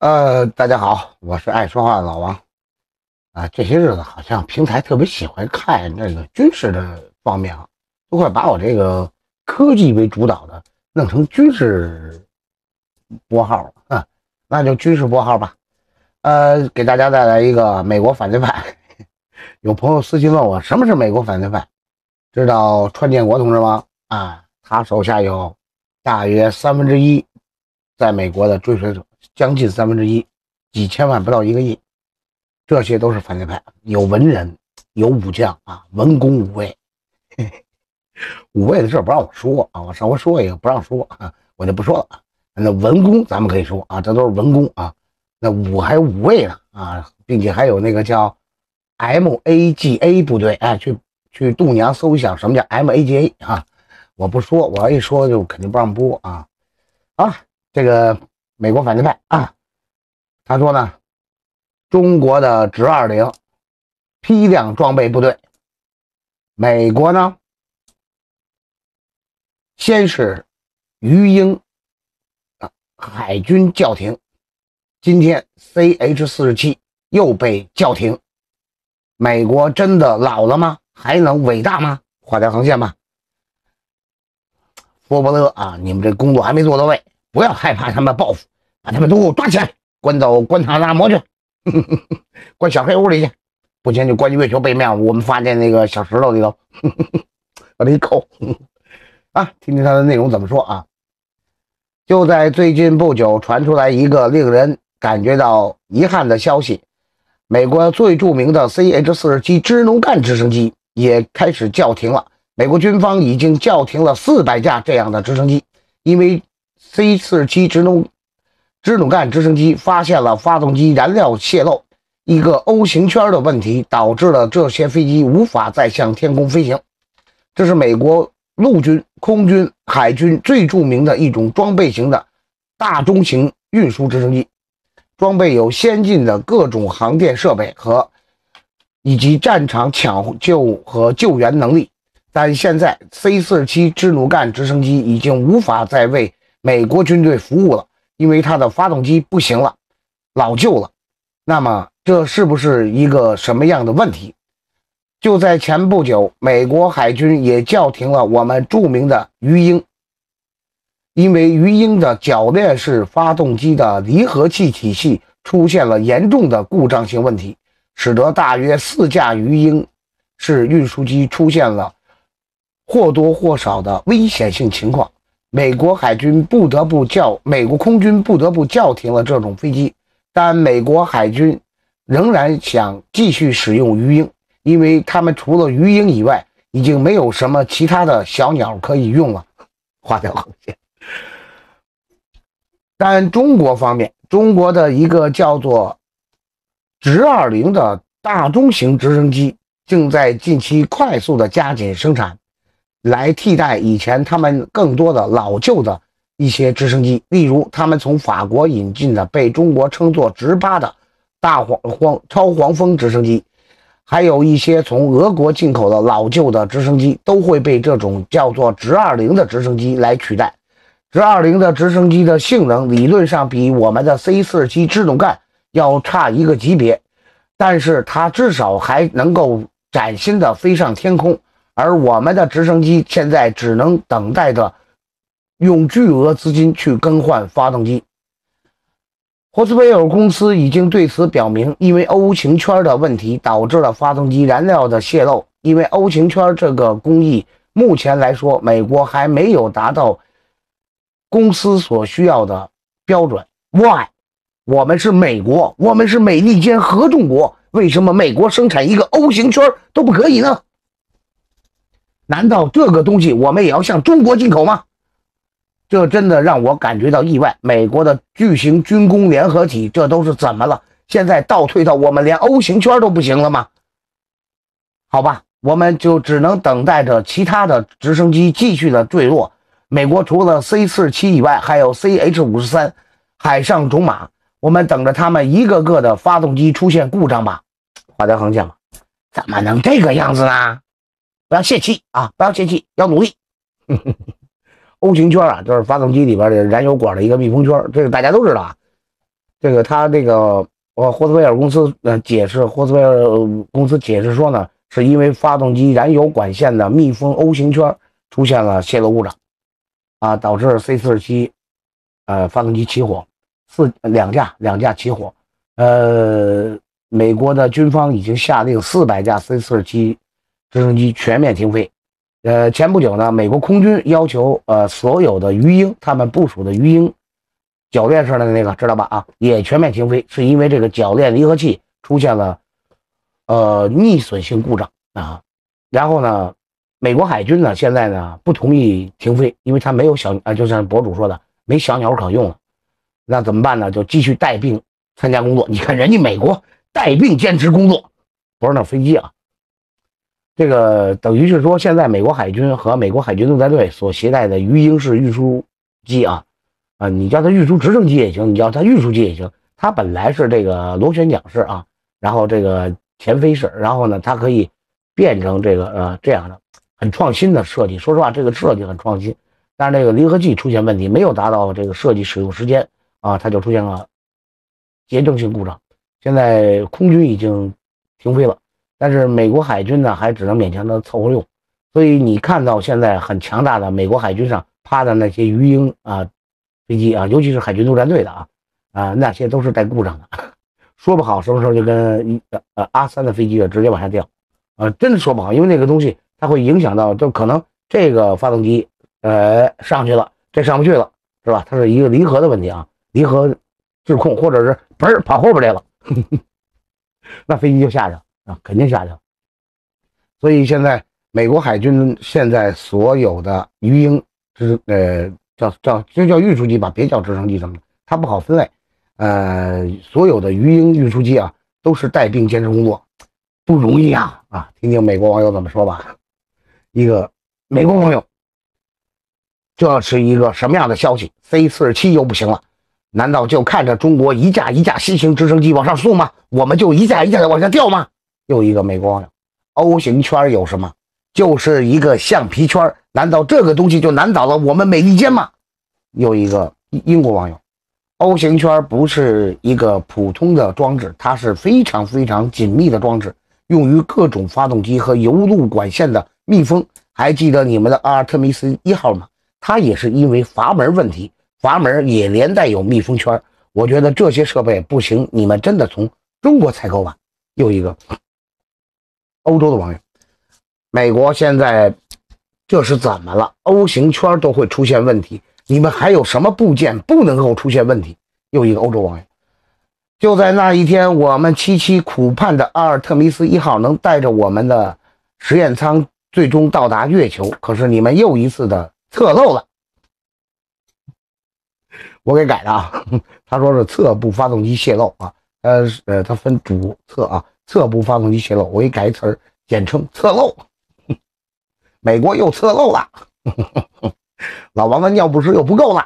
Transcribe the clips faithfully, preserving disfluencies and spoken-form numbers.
呃，大家好，我是爱说话的老王啊。这些日子好像平台特别喜欢看这个军事的方面啊，都快把我这个科技为主导的弄成军事拨号了啊，那就军事拨号吧。呃，给大家带来一个美国反对派。有朋友私信问我什么是美国反对派，知道川建国同志吗？啊，他手下有大约三分之一在美国的追随者。将近三分之一，几千万不到一个亿，这些都是反对派，有文人，有武将啊，文攻武卫。嘿嘿，武卫的事不让我说啊，我稍微说一个不让说啊，我就不说了。那文攻咱们可以说啊，这都是文攻啊。那武还有武卫呢啊，并且还有那个叫 M A G A 部队，哎，去去度娘搜一下什么叫 M A G A 啊。我不说，我要一说就肯定不让播啊啊，这个。美国反对派啊，他说呢，中国的直二零批量装备部队，美国呢，先是鱼鹰啊海军叫停，今天 C H 四十七又被叫停，美国真的老了吗？还能伟大吗？画条横线吧。佛伯勒啊，你们这工作还没做到位，不要害怕他们报复。把他们都给我抓起来，关到关塔那摩去，呵呵呵关小黑屋里去，不行就关月球背面，我们发现那个小石头里头，呵呵呵把他一扣呵呵啊！听听他的内容怎么说啊？就在最近不久，传出来一个令人感觉到遗憾的消息：美国最著名的 C H 四十七支奴干直升机也开始叫停了。美国军方已经叫停了四百架这样的直升机，因为 C 四十七支奴支努干直升机发现了发动机燃料泄漏，一个 O 型圈的问题导致了这些飞机无法再向天空飞行。这是美国陆军、空军、海军最著名的一种装备型的大中型运输直升机，装备有先进的各种航电设备和以及战场抢救和救援能力。但现在 C 四十七支努干直升机已经无法再为美国军队服务了，因为它的发动机不行了，老旧了。那么这是不是一个什么样的问题？就在前不久，美国海军也叫停了我们著名的鱼鹰，因为鱼鹰的铰链式发动机的离合器体系出现了严重的故障性问题，使得大约四架鱼鹰式运输机出现了或多或少的危险性情况。美国海军不得不叫美国空军不得不叫停了这种飞机，但美国海军仍然想继续使用鱼鹰，因为他们除了鱼鹰以外，已经没有什么其他的小鸟可以用了。画条横线。但中国方面，中国的一个叫做直二零的大中型直升机正在近期快速的加紧生产，来替代以前他们更多的老旧的一些直升机，例如他们从法国引进的被中国称作直八的大黄黄超黄蜂直升机，还有一些从俄国进口的老旧的直升机，都会被这种叫做直二零的直升机来取代。直二零的直升机的性能理论上比我们的 C 四十七支努干要差一个级别，但是它至少还能够崭新的飞上天空。而我们的直升机现在只能等待着用巨额资金去更换发动机。霍斯贝尔公司已经对此表明，因为 O 型圈的问题导致了发动机燃料的泄漏。因为 O 型圈这个工艺目前来说，美国还没有达到公司所需要的标准。 Why？ 我们是美国，我们是美利坚合众国，为什么美国生产一个 O 型圈都不可以呢？难道这个东西我们也要向中国进口吗？这真的让我感觉到意外。美国的巨型军工联合体，这都是怎么了？现在倒退到我们连 O 型圈都不行了吗？好吧，我们就只能等待着其他的直升机继续的坠落。美国除了 C 四十七以外，还有 C H 五十三海上种马，我们等着他们一个个的发动机出现故障吧。画条横线吧。怎么能这个样子呢？不要泄气啊！不要泄气，要努力。O 型圈啊，就是发动机里边的燃油管的一个密封圈，这个大家都知道啊。 这个他这个呃霍斯威尔公司呃解释，霍斯威尔公司解释说呢，是因为发动机燃油管线的密封 O 型圈出现了泄漏故障，啊，导致 C 四十七呃发动机起火，四两架两架起火，呃，美国的军方已经下令四百架 C 四十七直升机全面停飞。呃，前不久呢，美国空军要求呃所有的鱼鹰，他们部署的鱼鹰铰链式的那个知道吧？啊，也全面停飞，是因为这个铰链离合器出现了呃逆损性故障啊。然后呢，美国海军呢现在呢不同意停飞，因为它没有小啊，就像博主说的，没小鸟可用了。那怎么办呢？就继续带病参加工作。你看人家美国带病坚持工作，不是那飞机啊。这个等于是说，现在美国海军和美国海军陆战队所携带的鱼鹰式运输机啊，啊，你叫它运输直升机也行，你叫它运输机也行。它本来是这个螺旋桨式啊，然后这个前飞式，然后呢，它可以变成这个呃这样的很创新的设计。说实话，这个设计很创新，但是这个离合器出现问题，没有达到这个设计使用时间啊，它就出现了结症性故障。现在空军已经停飞了。但是美国海军呢，还只能勉强的凑合用，所以你看到现在很强大的美国海军上趴的那些鱼鹰啊飞机啊，尤其是海军陆战队的啊啊，那些都是带故障的，说不好什么时候就跟呃阿三的飞机啊直接往下掉，呃，真的说不好，因为那个东西它会影响到，就可能这个发动机呃上去了，这上不去了，是吧？它是一个离合的问题啊，离合质控，或者是嘣跑后边来了，呵呵那飞机就下去了。啊，肯定下去了。所以现在美国海军现在所有的鱼鹰直呃叫叫就叫运输机吧，别叫直升机什么的，它不好分类。呃，所有的鱼鹰运输机啊，都是带病坚持工作，不容易啊啊！听听美国网友怎么说吧。一个美国网友，这是一个什么样的消息 ？C 四十七又不行了。难道就看着中国一架一架新型直升机往上送吗？我们就一架一架的往下掉吗？又一个美国网友 ，O 型圈有什么？就是一个橡皮圈，难道这个东西就难倒了我们美利坚吗？又一个英国网友 ，O 型圈不是一个普通的装置，它是非常非常紧密的装置，用于各种发动机和油路管线的密封。还记得你们的阿尔特弥斯一号吗？它也是因为阀门问题，阀门也连带有密封圈。我觉得这些设备不行，你们真的从中国采购吧。又一个欧洲的网友，美国现在这是怎么了 ？O 型圈都会出现问题，你们还有什么部件不能够出现问题？又一个欧洲网友，就在那一天，我们凄凄苦盼的阿尔特弥斯一号能带着我们的实验舱最终到达月球，可是你们又一次的侧漏了。我给改的啊，他说是侧部发动机泄漏啊，呃呃，它分主侧啊，侧部发动机泄漏，我给改一词儿，简称侧漏。美国又侧漏了，老王的尿不湿又不够了。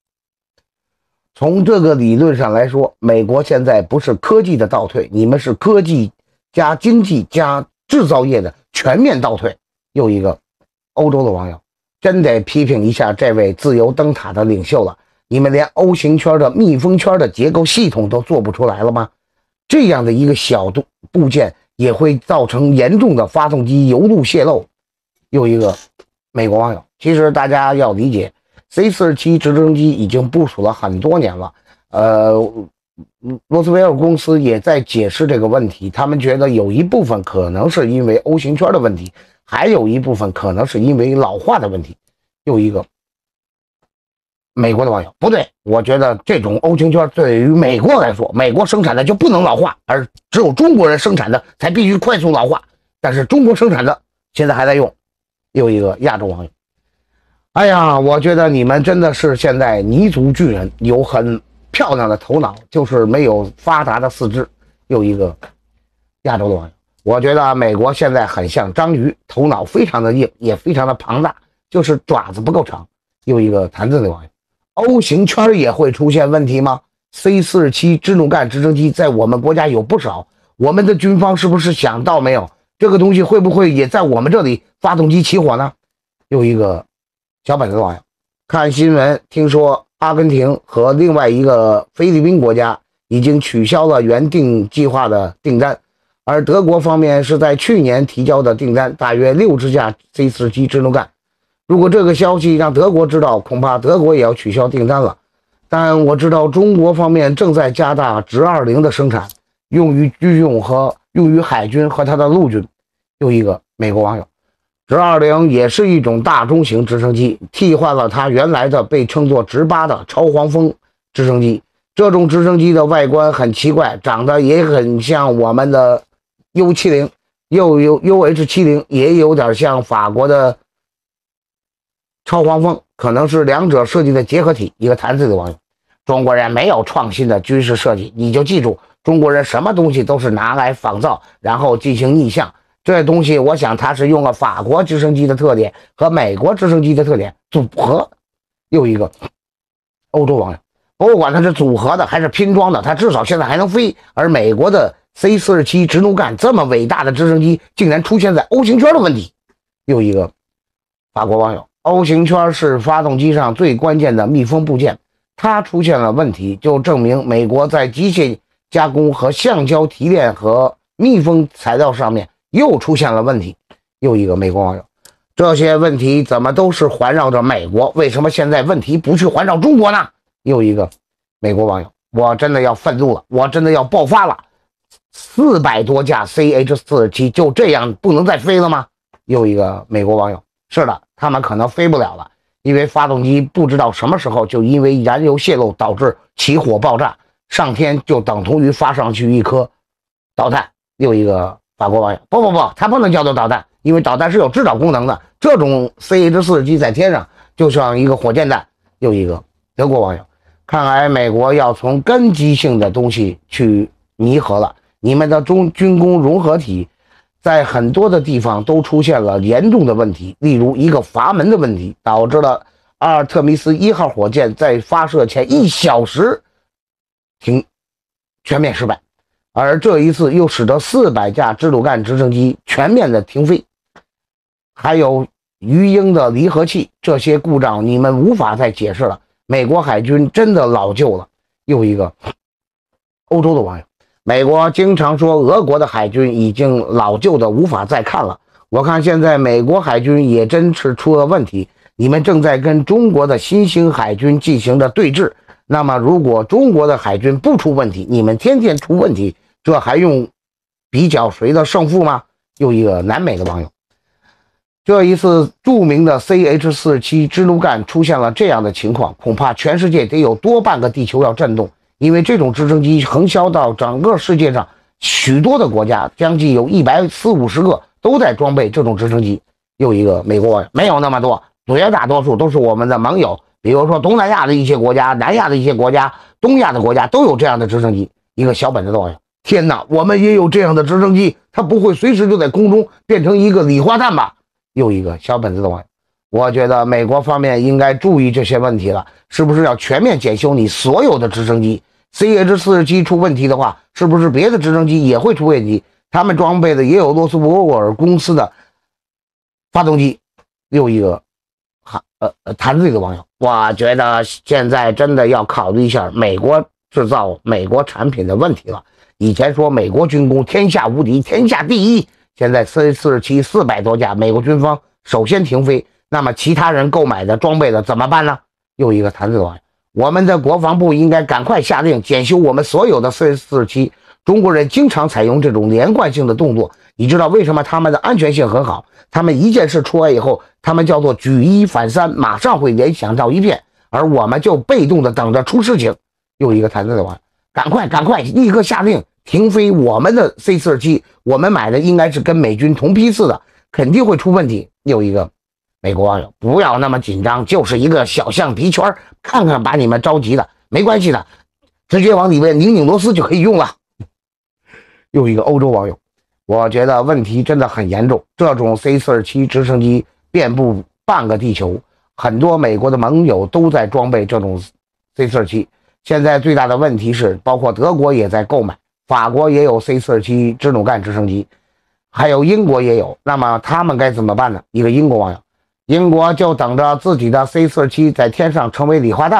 从这个理论上来说，美国现在不是科技的倒退，你们是科技加经济加制造业的全面倒退。又一个欧洲的网友，真得批评一下这位自由灯塔的领袖了。你们连 O 型圈的密封圈的结构系统都做不出来了吗？这样的一个小部件也会造成严重的发动机油路泄漏。又一个美国网友，其实大家要理解 C 四十七直升机已经部署了很多年了，呃，罗斯威尔公司也在解释这个问题，他们觉得有一部分可能是因为 O 型圈的问题，还有一部分可能是因为老化的问题。又一个美国的网友，不对，我觉得这种 O 型圈对于美国来说，美国生产的就不能老化，而只有中国人生产的才必须快速老化，但是中国生产的现在还在用。又一个亚洲网友，哎呀，我觉得你们真的是现在泥足巨人，有很漂亮的头脑，就是没有发达的四肢。又一个亚洲的网友，我觉得美国现在很像章鱼，头脑非常的硬，也非常的庞大，就是爪子不够长。又一个谭字的网友， O 型圈也会出现问题吗？ C 四十七支路干直升机在我们国家有不少，我们的军方是不是想到没有，这个东西会不会也在我们这里发动机起火呢？又一个小本子的网友，看新闻听说阿根廷和另外一个菲律宾国家已经取消了原定计划的订单，而德国方面是在去年提交的订单，大约六十架 C 四十七 支奴干。如果这个消息让德国知道，恐怕德国也要取消订单了。但我知道中国方面正在加大直二零的生产，用于军用和用于海军和他的陆军。又一个美国网友，直二零也是一种大中型直升机，替换了它原来的被称作直八的超黄蜂直升机。这种直升机的外观很奇怪，长得也很像我们的 U 七十，又有 U H 七十，也有点像法国的超黄蜂，可能是两者设计的结合体。一个谈字的网友，中国人没有创新的军事设计，你就记住，中国人什么东西都是拿来仿造，然后进行逆向。这东西我想他是用了法国直升机的特点和美国直升机的特点组合。又一个欧洲网友，不管它是组合的还是拼装的，它至少现在还能飞。而美国的 C 四十七 直奴干这么伟大的直升机竟然出现在 O 型圈的问题。又一个法国网友， O 型圈是发动机上最关键的密封部件，它出现了问题，就证明美国在机械加工和橡胶提炼和密封材料上面又出现了问题。又一个美国网友，这些问题怎么都是环绕着美国，为什么现在问题不去环绕中国呢？又一个美国网友，我真的要愤怒了，我真的要爆发了，四百多架 C H 四十七 就这样不能再飞了吗？又一个美国网友，是的，他们可能飞不了了，因为发动机不知道什么时候就因为燃油泄漏导致起火爆炸，上天就等同于发上去一颗导弹。又一个法国网友，不不不，它不能叫做导弹，因为导弹是有制导功能的，这种 C H 四十七 在天上就像一个火箭弹。又一个德国网友，看来美国要从根基性的东西去弥合了，你们的中军工融合体在很多的地方都出现了严重的问题，例如一个阀门的问题，导致了阿尔特弥斯一号火箭在发射前一小时停全面失败，而这一次又使得四百架支鲁干直升机全面的停飞。还有鱼鹰的离合器，这些故障你们无法再解释了，美国海军真的老旧了。又一个欧洲的网友，美国经常说俄国的海军已经老旧的无法再看了，我看现在美国海军也真是出了问题，你们正在跟中国的新兴海军进行着对峙，那么如果中国的海军不出问题，你们天天出问题，这还用比较谁的胜负吗？又一个南美的网友，这一次著名的 C H 四十七 支奴干出现了这样的情况，恐怕全世界得有多半个地球要震动，因为这种直升机横销到整个世界上许多的国家，将近有一百四五十个都在装备这种直升机。又一个美国网友，没有那么多，绝大多数都是我们的盟友，比如说东南亚的一些国家、南亚的一些国家、东亚的国家都有这样的直升机。一个小本子的网友，天哪，我们也有这样的直升机，它不会随时就在空中变成一个礼花弹吧？又一个小本子的网友，我觉得美国方面应该注意这些问题了，是不是要全面检修你所有的直升机？ C H 四十七 出问题的话，是不是别的直升机也会出问题？他们装备的也有罗斯伯沃尔公司的发动机。又一个呃呃谈自己的网友，我觉得现在真的要考虑一下美国制造美国产品的问题了。以前说美国军工天下无敌，天下第一，现在 C 四十七 四百多架，美国军方首先停飞，那么其他人购买的装备的怎么办呢？又一个谈自己的网友，我们的国防部应该赶快下令检修我们所有的 C 四十七。中国人经常采用这种连贯性的动作，你知道为什么他们的安全性很好？他们一件事出来以后，他们叫做举一反三，马上会联想到一片，而我们就被动的等着出事情。又一个谈的话，赶快赶快立刻下令停飞我们的 C 四十七，我们买的应该是跟美军同批次的，肯定会出问题。又一个美国网友，不要那么紧张，就是一个小橡皮圈，看看把你们着急的，没关系的，直接往里面拧拧螺丝就可以用了。又一个欧洲网友，我觉得问题真的很严重，这种 C 四十七 直升机遍布半个地球，很多美国的盟友都在装备这种 C 四十七。现在最大的问题是，包括德国也在购买，法国也有 C 四十七 支努干直升机，还有英国也有，那么他们该怎么办呢？一个英国网友，英国就等着自己的 C 四十七 在天上成为礼花弹吧，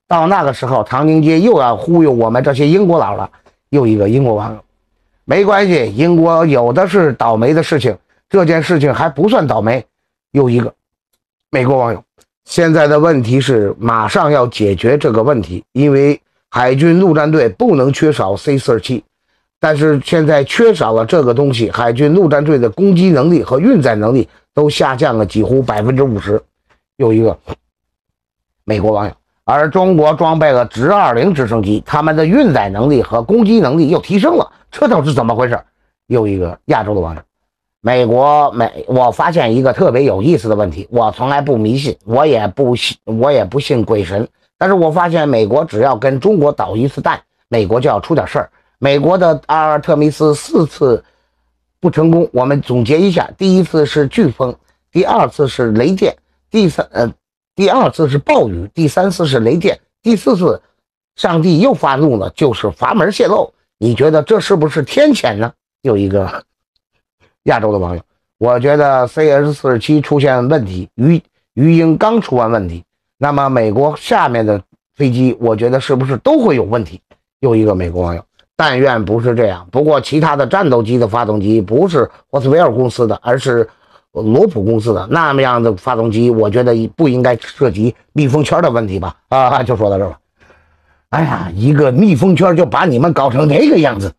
到那个时候，唐宁街又要忽悠我们这些英国佬了。又一个英国网友，没关系，英国有的是倒霉的事情，这件事情还不算倒霉。又一个美国网友，现在的问题是马上要解决这个问题，因为海军陆战队不能缺少 C 四十七， 但是现在缺少了这个东西，海军陆战队的攻击能力和运载能力都下降了几乎 百分之五十。 又一个美国网友，而中国装备了直二零直升机，他们的运载能力和攻击能力又提升了，这都是怎么回事？又一个亚洲的网友，美国美，我发现一个特别有意思的问题，我从来不迷信，我也不信，我也不信鬼神，但是我发现美国只要跟中国捣一次蛋，美国就要出点事儿。美国的阿尔特弥斯四次不成功，我们总结一下：第一次是飓风，第二次是雷电，第三呃。第二次是暴雨，第三次是雷电，第四次上帝又发怒了，就是阀门泄漏。你觉得这是不是天谴呢？有一个亚洲的网友，我觉得 C S 四十七 出现问题，鱼鱼鹰刚出完问题，那么美国下面的飞机我觉得是不是都会有问题？又一个美国网友，但愿不是这样，不过其他的战斗机的发动机不是霍斯维尔公司的，而是罗普公司的，那么样的发动机我觉得不应该涉及密封圈的问题吧。啊，就说到这儿吧。哎呀，一个密封圈就把你们搞成这个样子。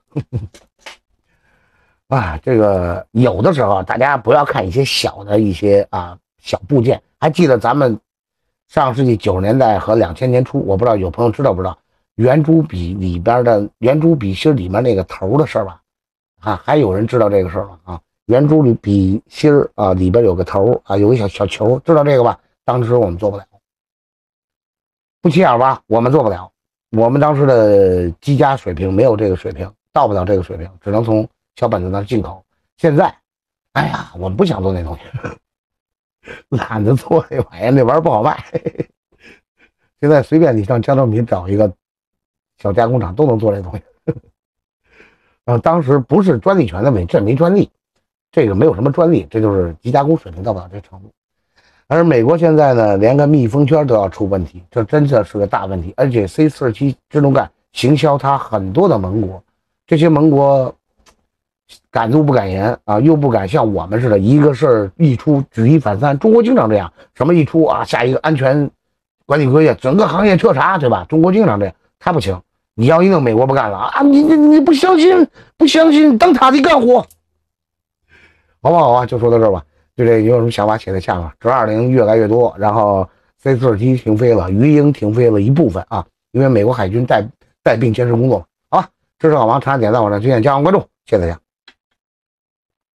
啊，这个有的时候大家不要看一些小的一些啊小部件。还记得咱们上世纪九十年代和两千年初，我不知道有朋友知道不知道圆珠笔里边的圆珠笔芯里面那个头的事儿吧？啊，还有人知道这个事儿吗？啊，圆珠笔芯儿啊里边有个头啊，有个小小球，知道这个吧？当时我们做不了，不起眼吧？我们做不了，我们当时的机加水平没有这个水平，到不了这个水平，只能从小本子那进口。现在，哎呀，我们不想做那东西，懒得做那玩意儿，那玩意儿不好卖。现在随便你上江浙民找一个小加工厂都能做这东西。呃，当时不是专利权的问题，这没专利，这个没有什么专利，这就是机加工水平到不了这程度。而美国现在呢，连个密封圈都要出问题，这真的是个大问题。而且 C 四十七 支动干行销它很多的盟国，这些盟国敢怒不敢言啊，又不敢像我们似的，一个事儿一出举一反三。中国经常这样，什么一出啊，下一个安全管理规定，整个行业彻查，对吧？中国经常这样，他不行。你要一弄美国不干了啊！你你你不相信，不相信，当他的干活，好不好啊？就说到这儿吧。对这有什么想法写在下面。直二零越来越多，然后 C 四十七停飞了，鱼鹰停飞了一部分啊，因为美国海军带带病监视工作。好吧，这是老王长点赞，我的推荐，加上关注，谢谢大家。